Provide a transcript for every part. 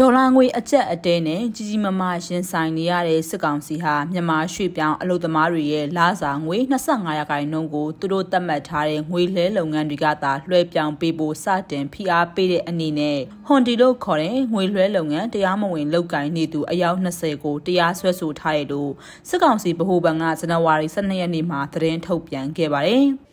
ဒေါ်လာငွေအကျပ်အတဲနဲ့ကြီးကြီးမားမားရင်ဆိုင်နေရတဲ့စစ်ကောင်စီဟာမြန်မာရွှေ့ပြောင်းအလုပ်သမားတွေရဲ့လစာငွေ25ရာခိုင်နှုန်းကိုသူတို့သတ်မှတ်ထားတဲ့ငွေလဲလုပ်ငန်းတွေကသာလွှဲပြောင်းပေးဖို့စတင်ဖိအားပေးတဲ့အနေနဲ့ဟွန်ဒီလို့ခေါ်တဲ့ငွေလွှဲလုပ်ငန်းတရားမဝင်လုပ်ကိုင်နေသူအယောက်20ကိုတရားစွဲဆိုထားတယ်လို့စစ်ကောင်စီဗဟိုဘဏ်ကဇန်နဝါရီ12ရက်နေ့မှာသတင်းထုတ်ပြန်ခဲ့ပါတယ်။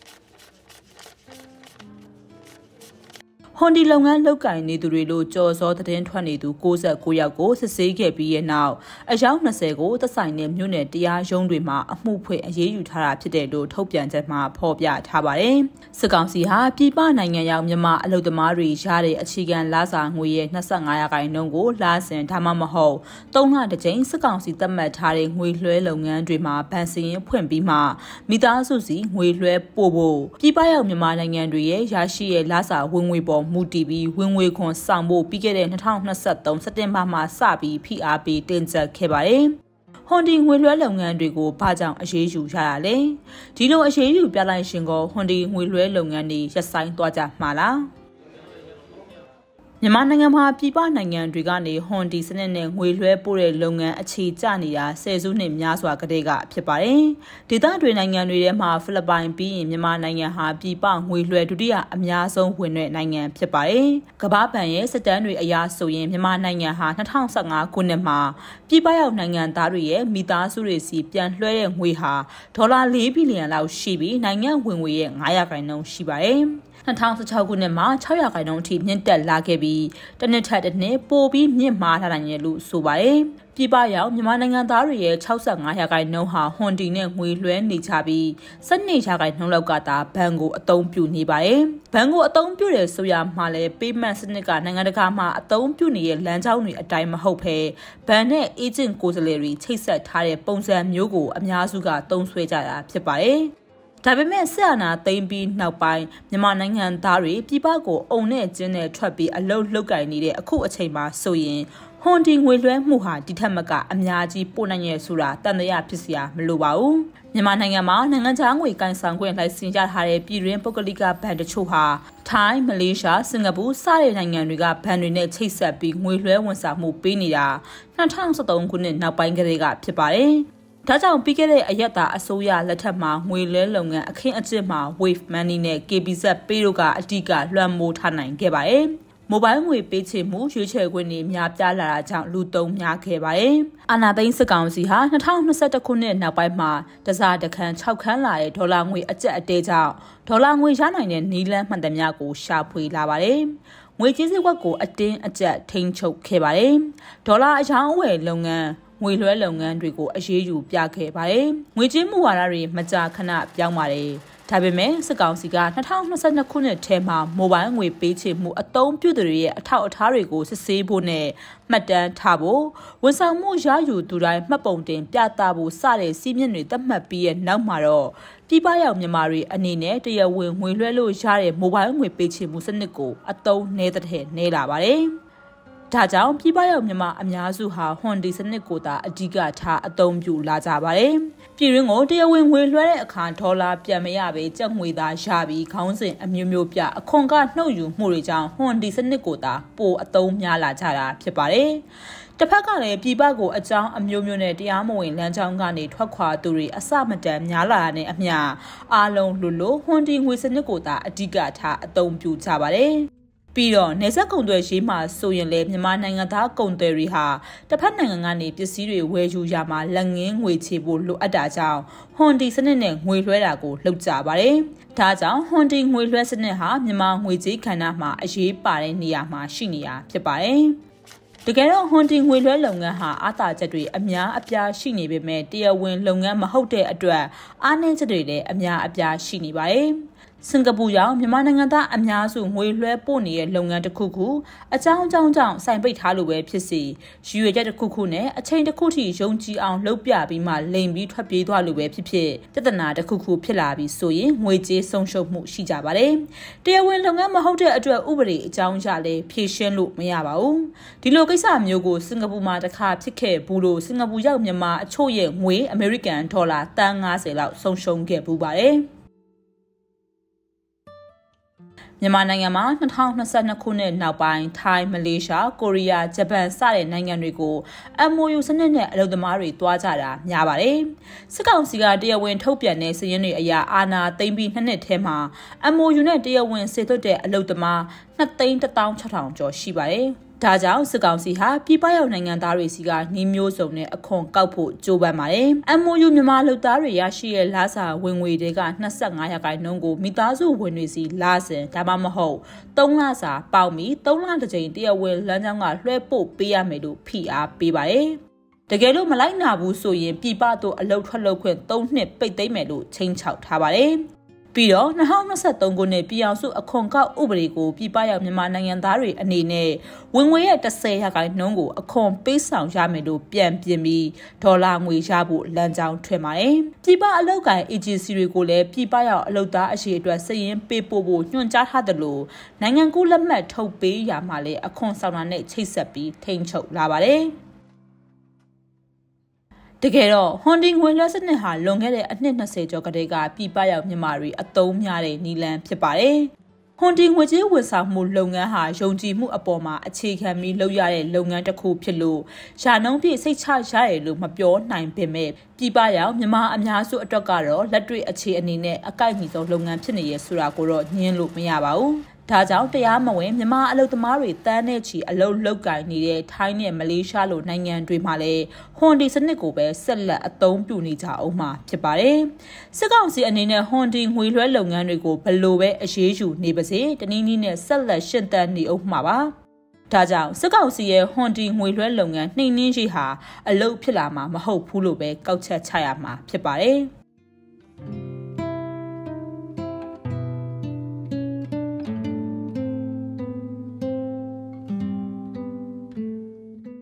ဟွန်ဒီလုပ်ငန်းလုပ်ကိုင်နေသူတွေလို့ကြော်စောသတင်းထွက်နေသူ69ယောက်ကိုစစ်ဆေးခဲ့ပြီးတဲ့နောက်အယောက်20ကိုသက်ဆိုင်တဲ့မြို့နယ်တရားရုံးတွေမှာအမှုဖွင့်အရေးယူထားတာဖြစ်တယ်လို့ထုတ်ပြန်ချက်မှာဖော်ပြထားပါတယ်။စစ်ကောင်စီဟာပြည်ပနိုင်ငံရောက်မြန်မာအလုပ်သမားတွေရတဲ့အခြေခံလစာငွေရဲ့25ရာခိုင်နှုန်းကိုလစဉ်ဒါမှမဟုတ်3လတစ်ကြိမ်စစ်ကောင်စီသတ်မှတ်ထားတဲ့ငွေလွှဲလုပ်ငန်းတွေမှာဗန်စရင်ဖွင့်ပြီးမှမိသားစုစီငွေလွှဲပို့ဖို့ပြည်ပရောက်မြန်မာနိုင်ငံတွေရဲ့ရရှိရဲ့လစာဝင်ငွေပေါ်မူတည်ပြီးဝင်ငွေခွန်ဆောင်ဖို့ပြီးခဲ့တဲ့2023စက်တင်ဘာမှာစပြီးဖိအားပေးတင်ဆက်ခဲ့ပါတယ်။ဟွန်ဒီငွေလွှဲလုပ်ငန်းတွေကိုဘာကြောင့်အရေးယူရတာလဲ။ဒီလိုအရေးယူပြလိုက်ရှင်ကောဟွန်ဒီငွေလွှဲလုပ်ငန်းတွေရပ်ဆိုင်းသွားကြမှာလား။မြန်မာနိုင်ငံမှာပြည်ပနိုင်ငံတွေကနေဟွန်ဒီစနစ်နဲ့ငွေလွှဲပို့တဲ့လုပ်ငန်းအခြေကျနေတာဆယ်စုနှစ်များစွာကတည်းကဖြစ်ပါတယ်။ဒေသတွင်းနိုင်ငံတွေထဲမှာဖိလစ်ပိုင်ပြီးရင်မြန်မာနိုင်ငံဟာပြည်ပငွေလွှဲဒုတိယအများဆုံးဝင်တဲ့နိုင်ငံဖြစ်ပါတယ်။ကမ္ဘာ့ဘဏ်ရဲ့စစ်တမ်းတွေအရဆိုရင်မြန်မာနိုင်ငံဟာ2015ခုနှစ်မှာပြည်ပရောက်နိုင်ငံသားတွေရဲ့မိသားစုတွေစီပြန်လွှဲတဲ့ငွေဟာဒေါ်လာ4ဘီလီယံလောက်ရှိပြီးနိုင်ငံဝင်ငွေရဲ့9ရာခိုင်နှုန်းရှိပါတယ်။2016ခုနှစ်မှာ6ရာခိုင်နှုန်းအထိမြင့်တက်လာခဲ့ပြီးတစ်နှစ်ထက်တစ်နှစ်ပိုပြီးမြင့်မားလာနိုင်တယ်လို့ဆိုပါတယ်။ပြည်ပရောက်မြန်မာနိုင်ငံသားတွေရဲ့65ရာခိုင်နှုန်းဟာဟွန်ဒီနဲ့ငွေလွှဲနေကြပြီး12ရာခိုင်နှုန်းလောက်ကသာဘဏ်ကိုအသုံးပြုနေပါတယ်။ဘဏ်ကိုအသုံးပြုတယ်ဆိုရမှလည်း payment စနစ်ကနိုင်ငံတကာမှာအသုံးပြုနေတဲ့လမ်းကြောင်းတွေအတိုင်းမဟုတ်ဘဲဘဏ်နဲ့ agent ကိုယ်စားလှယ်တွေချိတ်ဆက်ထားတဲ့ပုံစံမျိုးကိုအများစုကသုံးစွဲကြတာဖြစ်ပါတယ်။ဒါပေမဲ့ဆက်အာဏာသိမ်းပြီးနောက်ပိုင်းမြန်မာနိုင်ငံသားတွေပြည်ပကိုအုံနဲ့ကျင်းနဲ့ထွက်ပြီးအလုပ်လုပ်ကိုင်နေတဲ့အခုအချိန်မှာဆိုရင်ဟွန်ဒီငွေလွှဲမှုဟာဒီထက်မကအများကြီးပို့နိုင်ရဲ့ဆိုတာတန်တရားဖြစ်စရာမလိုပါဘူးမြန်မာနိုင်ငံမှာနိုင်ငံခြားငွေကိုင်ဆောင်ခွင့်လိုင်စင်ရထားတဲ့ပြည်တွင်းပုဂ္ဂလိကဘဏ်တချို့ဟာထိုင်းမလေးရှားစင်ကာပူစတဲ့နိုင်ငံတွေကဘဏ်တွေနဲ့ချိတ်ဆက်ပြီးငွေလွှဲဝန်ဆောင်မှုပေးနေတာ2013ခုနှစ်နောက်ပိုင်းကတည်းကဖြစ်ပါတယ်ဒါကြောင့်ပြီးခဲ့တဲ့အရက်သားအစိုးရလက်ထက်မှာငွေလဲလုပ်ငန်းအခင်းအကျင်းမှာ Wave Money နဲ့ KBZ ပေးတို့ကအဓိကလွှမ်းမိုးထားနိုင်ခဲ့ပါတယ်။မိုဘိုင်းငွေပေးချေမှုရွေးချယ်ခွင့်တွေများပြားလာတာကြောင့်လူသုံးများခဲ့ပါတယ်။အာဏာသိမ်းစစ်ကောင်စီဟာ2021ခုနှစ်နောက်ပိုင်းမှာတစားတခန်း6ခန်းလာတဲ့ဒေါ်လာငွေအကျပ်အတဲကြောင့်ဒေါ်လာငွေရနိုင်တဲ့နီးလန်းမှန်သမျှကိုရှာဖွေလာပါတယ်။ငွေကြေးစည်းဝတ်ကိုအတင်းအကျပ်ထိန်းချုပ်ခဲ့ပါတယ်။ဒေါ်လာအယောင်းအဝယ်လုပ်ငန်းငွေလွှဲလုပ်ငန်းတွေကိုအရေးယူပြခဲ့ပါတယ်။ငွေကြေးမှုဝါဒတွေမကြာခဏပြောင်းပါတယ်။ဒါပေမဲ့စစ်ကောင်စီက2022ခုနှစ်ထဲမှာမိုဘိုင်းငွေပေးချေမှုအသုံးပြုသူတွေရဲ့အထောက်အထားတွေကိုစစ်ဆေးဖို့နဲ့မှတ်တမ်းထားဖို့ဝန်ဆောင်မှုရယူသူတိုင်းမှတ်ပုံတင်ပြသဖို့စတဲ့စည်းမျဉ်းတွေသတ်မှတ်ပြီးရဲ့နောက်မှာတော့ပြည်ပရောက်မြန်မာတွေအနေနဲ့တရားဝင်ငွေလွှဲလို့ရတဲ့မိုဘိုင်းငွေပေးချေမှုစနစ်ကိုအသုံးနည်းတဲ့နည်းလာပါတယ်။ဒါကြောင့်ပြည်ပရောက်မြန်မာအများစုဟာဟွန်ဒီစနစ်ကိုသာအဓိကထားအသုံးပြုလာကြပါတယ်။ပြည်တွင်းကိုတရားဝင်ငွေလွှဲတဲ့အခါဒေါ်လာပြန်မရပဲကျပ်ငွေသာရပြီးခေါင်းစဉ်အမျိုးမျိုးပြအခွန်ကနှုတ်ယူမှုတွေကြောင့်ဟွန်ဒီစနစ်ကိုသာပိုအသုံးများလာကြတာဖြစ်ပါတယ်။တစ်ဖက်ကလည်းပြည်ပကိုအကြောင်းအမျိုးမျိုးနဲ့တရားမဝင်လမ်းကြောင်းကနေထွက်ခွာသူတွေအစမတန်များလာတဲ့အမျှအားလုံးလိုဟွန်ဒီငွေစနစ်ကိုသာအဓိကထားအသုံးပြုကြပါတယ်။ပြီးတော့နေဆက်ကုန်သွယ်ရေးမှာဆိုရင်လေမြန်မာနိုင်ငံသားကုန်သွယ်တွေဟာတစ်ဖက်နိုင်ငံကနေပစ္စည်းတွေဝယ်ယူရမှာလက်ငင်းငွေချေဖို့လိုအပ်တာကြောင့်ဟွန်ဒီစနစ်နဲ့ငွေလွှဲတာကိုလုပ်ကြပါတယ်။ဒါကြောင့်ဟွန်ဒီငွေလွှဲစနစ်ဟာမြန်မာငွေကြေးခန္ဓာမှာအရေးပါတဲ့နေရာမှာရှိနေတာဖြစ်ပါတယ်။တကယ်တော့ဟွန်ဒီငွေလွှဲလုပ်ငန်းဟာအားသာချက်တွေအများအပြားရှိနေပေမဲ့တရားဝင်လုပ်ငန်းမဟုတ်တဲ့အတွက်အားနည်းချက်တွေလည်းအများအပြားရှိနေပါတယ်။စင်ကာပူရောက်မြန်မာနိုင်ငံသားအများစုငွေလွှဲပို့နေတဲ့လုပ်ငန်းတစ်ခုခုအကြောင်းကြောင့်စိုင်ပိတ်ထားလို့ပဲဖြစ်စီရည်ရွယ်ချက်တစ်ခုခုနဲ့အချိန်တစ်ခုထိယုံကြည်အောင်လုပ်ပြပြီးမှလိမ်ပြီးထွက်ပြေးသွားလို့ပဲဖြစ်ပြဿနာတစ်ခုခုဖြစ်လာပြီးဆိုရင်ငွေကြေးဆုံးရှုံးမှုရှိကြပါတယ်။တရားဝင်လုပ်ငန်းမဟုတ်တဲ့အတွက်ဥပဒေအကြောင်းအရာလည်းဖြေရှင်းလို့မရပါဘူး။ဒီလိုကိစ္စမျိုးကိုစင်ကာပူမှာတစ်ခါဖြစ်ခဲ့ဘူးလို့စင်ကာပူရောက်မြန်မာအချို့ရဲ့ငွေအမေရိကန်ဒေါ်လာတန်50လောက်ဆုံးရှုံးခဲ့ပူပါတယ်။မြန်မာနိုင်ငံမှာ2022ခုနှစ်နောက်ပိုင်းထိုင်းမလေးရှားကိုရီးယားဂျပန်စတဲ့နိုင်ငံတွေကို MOU စနစ်နဲ့အလုပ်သမားတွေတွားကြတာများပါတယ်စစ်ကောင်စီကတရားဝင်ထုတ်ပြန်တဲ့စာရင်းတွေအရအာဏာသိမ်းပြီး2နှစ်ထဲမှာ MOU နဲ့တရားဝင်စေသွတ်တဲ့အလုပ်သမား2,16,000 ကျော်ရှိပါတယ်ဒါကြောင့်စစ်ကောင်စီဟာပြည်ပရောက်နိုင်ငံသားတွေစီကနှီးမျိုးစုံနဲ့အခွန်ကောက်ဖို့ကြိုးပမ်းပါတယ်။ MOU မြန်မာလုပ်သားတွေရရှိတဲ့လစာဝင်ငွေတွေက25%ကိုမိသားစုဝင်တွေစီလစဉ်ဒါမှမဟုတ်3လစာပေါက်ပြီး3လတစ်ကြိမ်တရားဝင်လမ်းကြောင်းကလွှဲပို့ပေးရမယ်လို့ဖိအားပေးပါတယ်။တကယ်လို့မလိုက်နာဘူးဆိုရင်ပြည်ပသို့အလုပ်ထွက်လုပ်ခွင့်3နှစ်ပိတ်သိမ်းမယ်လို့ချိန်ချောက်ထားပါတယ်။ပြီးတော့2023ခုနှစ်ပြည်အောင်စုအခွန်ကောက်ဥပဒေကိုပြည်ပရောက်မြန်မာနိုင်ငံသားတွေအနေနဲ့ဝင်ငွေရဲ့10%ကိုအခွန်ပေးဆောင်ရမယ်လို့ပြန်ပြင်ပြီးဒေါ်လာငွေရဖို့လမ်းကြောင်းထွင်ပါတယ်။ပြည်ပအလုပ်ကိုင် agency တွေကိုလည်းပြည်ပရောက်အလုပ်သားအရေးအတွက်စာရင်းပေးပို့ဖို့ညွှန်ကြားထားတယ်လို့နိုင်ငံကူးလက်မှတ်ထုတ်ပေးရမှာလည်းအခွန်ဆောင်တာနဲ့ချိတ်ဆက်ပြီးထိန်းချုပ်လာပါတယ်။တကယ်တော့ဟွန်ဒီငွေလွှဲစနစ်ဟာလွန်ခဲ့တဲ့အနှစ်20ကျော်ကတည်းကပြည်ပရောက်မြန်မာတွေအသုံးများတဲ့နည်းလမ်းဖြစ်ပါတယ်။ဟွန်ဒီငွေကြေးဝန်ဆောင်မှုလုပ်ငန်းဟာယုံကြည်မှုအပေါ်မှာအခြေခံပြီးလုပ်ရတဲ့လုပ်ငန်းတစ်ခုဖြစ်လို့ရာနှုန်းပြည့်စိတ်ချရတယ်လို့မပြောနိုင်ပေမဲ့ပြည်ပရောက်မြန်မာအများစုအတွက်ကတော့လက်တွေ့အခြေအနေနဲ့အကိုက်ညီဆုံးလုပ်ငန်းဖြစ်နေရဆိုတာကိုတော့ညင်းလို့မရပါဘူး။ဒါကြောင့်တရားမဝင်မြန်မာအလုပ်သမားတွေတန်းနဲ့ချီအလုပ်လုပ်ကိုင်နေတဲ့ထိုင်းနဲ့မလေးရှားလိုနိုင်ငံတွေမှာလည်းဟွန်ဒီစနစ်ကိုပဲဆက်လက်အသုံးပြုနေကြအောင်မှာဖြစ်ပါတယ်။စစ်ကောင်စီအနေနဲ့ဟွန်ဒီငွေလွှဲလုပ်ငန်းတွေကိုဘယ်လိုပဲအရေးယူနေပါစေတနည်းနည်းနဲ့ဆက်လက်ရှင်းသန်နေအောင်မှာပါ။ဒါကြောင့်စစ်ကောင်စီရဲ့ဟွန်ဒီငွေလွှဲလုပ်ငန်းနှိမ်နင်းရေးဟာအလုပ်ဖြစ်လာမှာမဟုတ်ဘူးလို့ပဲကောက်ချက်ချရမှာဖြစ်ပါတယ်။